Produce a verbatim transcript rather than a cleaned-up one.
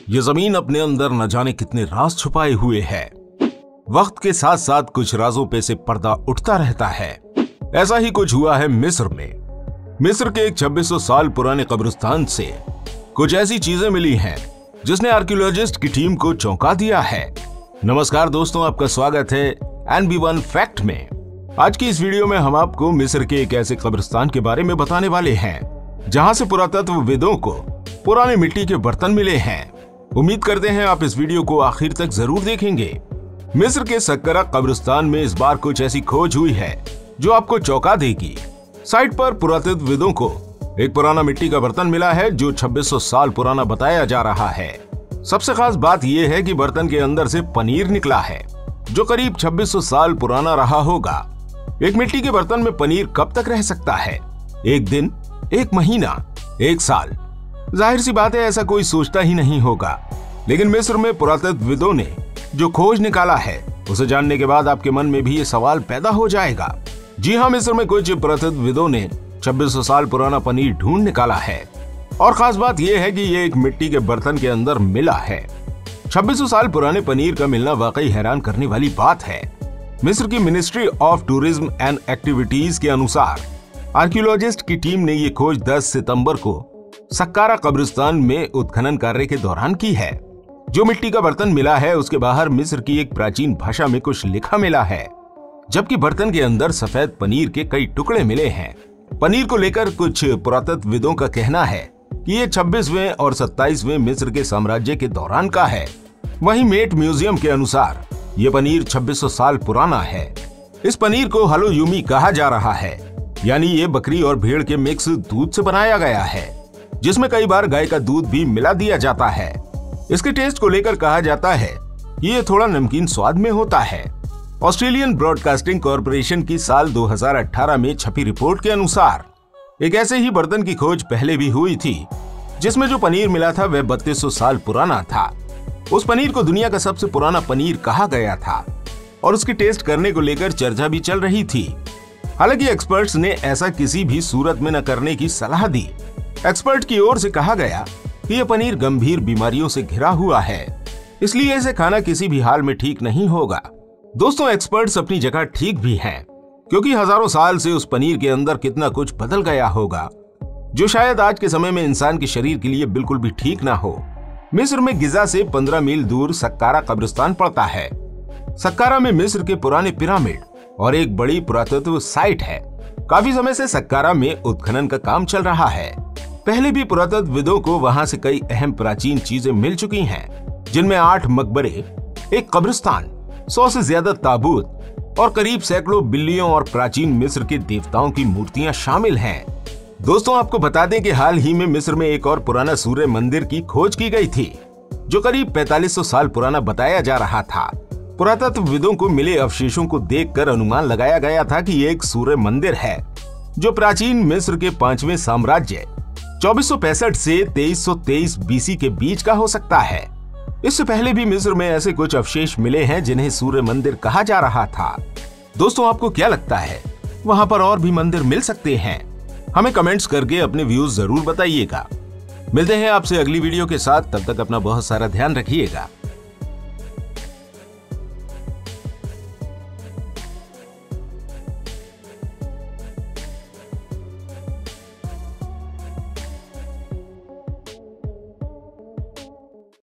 ये जमीन अपने अंदर न जाने कितने राज छुपाए हुए है। वक्त के साथ साथ कुछ राजों पे से पर्दा उठता रहता है। ऐसा ही कुछ हुआ है मिस्र में। मिस्र के एक छब्बीस सौ साल पुराने कब्रिस्तान से कुछ ऐसी चीजें मिली हैं जिसने आर्कियोलॉजिस्ट की टीम को चौंका दिया है। नमस्कार दोस्तों, आपका स्वागत है एन बी वन फैक्ट में। आज की इस वीडियो में हम आपको मिस्र के एक ऐसे कब्रिस्तान के बारे में बताने वाले हैं जहां से पुरातत्वविदों को पुराने मिट्टी के बर्तन मिले हैं। उम्मीद करते हैं आप इस वीडियो को आखिर तक जरूर देखेंगे। मिस्र के सक्कारा कब्रिस्तान में इस बार कुछ ऐसी खोज हुई है जो आपको चौंका देगी। साइट पर पुरातत्वविदों को एक पुराना मिट्टी का बर्तन मिला है जो छब्बीस सौ साल पुराना बताया जा रहा है। सबसे खास बात यह है कि बर्तन के अंदर से पनीर निकला है जो करीब छब्बीस सौ साल पुराना रहा होगा। एक मिट्टी के बर्तन में पनीर कब तक रह सकता है? एक दिन, एक महीना, एक साल? जाहिर सी बात है ऐसा कोई सोचता ही नहीं होगा। लेकिन मिस्र में पुरातत्वविदों ने जो खोज निकाला है उसे जानने के बाद आपके मन में भी ये सवाल पैदा हो जाएगा। जी हाँ, मिस्र में कुछ पुरातत्वविदों ने छब्बीस सौ साल पुराना पनीर ढूंढ निकाला है। और खास बात यह है कि ये एक मिट्टी के बर्तन के अंदर मिला है। छब्बीस सौ साल पुराने पनीर का मिलना वाकई हैरान करने वाली बात है। मिस्र की ministry of tourism and activities के अनुसार आर्कियोलॉजिस्ट की टीम ने ये खोज दस सितंबर को सक्कारा कब्रिस्तान में उत्खनन कार्य के दौरान की है। जो मिट्टी का बर्तन मिला है उसके बाहर मिस्र की एक प्राचीन भाषा में कुछ लिखा मिला है, जबकि बर्तन के अंदर सफेद पनीर के कई टुकड़े मिले हैं। पनीर को लेकर कुछ पुरातत्वविदों का कहना है कि ये छब्बीसवें और सत्ताईसवें मिस्र के साम्राज्य के दौरान का है। वहीं मेट म्यूजियम के अनुसार ये पनीर छब्बीस सौ साल पुराना है। इस पनीर को हलोयुमी कहा जा रहा है, यानी ये बकरी और भेड़ के मिक्स दूध से बनाया गया है, जिसमें कई बार गाय का दूध भी मिला दिया जाता है। इसके टेस्ट को लेकर कहा जाता है कि ये थोड़ा नमकीन स्वाद में होता है। ऑस्ट्रेलियन ब्रॉडकास्टिंग कॉरपोरेशन की साल दो हज़ार अठारह में छपी रिपोर्ट के अनुसार एक ऐसे ही बर्तन की खोज पहले भी हुई थी जिसमें जो पनीर मिला था वह बत्तीस सौ साल पुराना था। उस पनीर को दुनिया का सबसे पुराना पनीर कहा गया था और उसकी टेस्ट करने को लेकर चर्चा भी चल रही थी। हालांकि एक्सपर्ट्स ने ऐसा किसी भी सूरत में न करने की सलाह दी। एक्सपर्ट की ओर से कहा गया कि यह पनीर गंभीर बीमारियों से घिरा हुआ है, इसलिए इसे खाना किसी भी हाल में ठीक नहीं होगा। दोस्तों, एक्सपर्ट्स अपनी जगह ठीक भी हैं, क्योंकि हजारों साल से उस पनीर के अंदर कितना कुछ बदल गया होगा जो शायद आज के समय में इंसान के शरीर के लिए बिल्कुल भी ठीक ना हो। मिस्र में गिजा से पंद्रह मील दूर सक्कारा कब्रिस्तान पड़ता है। सक्कारा में मिस्र के पुराने पिरामिड और एक बड़ी पुरातत्व साइट है। काफी समय से सक्कारा में उत्खनन का काम चल रहा है। पहले भी पुरातत्वविदों को वहां से कई अहम प्राचीन चीजें मिल चुकी हैं, जिनमें आठ मकबरे, एक कब्रिस्तान, सौ से ज्यादा ताबूत और करीब सैकड़ों बिल्लियों और प्राचीन मिस्र के देवताओं की मूर्तियां शामिल हैं। दोस्तों, आपको बता दें कि हाल ही में मिस्र में एक और पुराना सूर्य मंदिर की खोज की गई थी जो करीब पैंतालीस सौ साल पुराना बताया जा रहा था। पुरातत्वविदों को मिले अवशेषों को देखकर अनुमान लगाया गया था कि ये एक सूर्य मंदिर है जो प्राचीन मिस्र के पांचवें साम्राज्य चौबीस सौ पैंसठ से तेईस सौ तेईस बीसी के बीच का हो सकता है। इससे पहले भी मिस्र में ऐसे कुछ अवशेष मिले हैं जिन्हें सूर्य मंदिर कहा जा रहा था। दोस्तों, आपको क्या लगता है, वहां पर और भी मंदिर मिल सकते हैं? हमें कमेंट्स करके अपने व्यूज जरूर बताइएगा। मिलते हैं आपसे अगली वीडियो के साथ, तब तक अपना बहुत सारा ध्यान रखिएगा।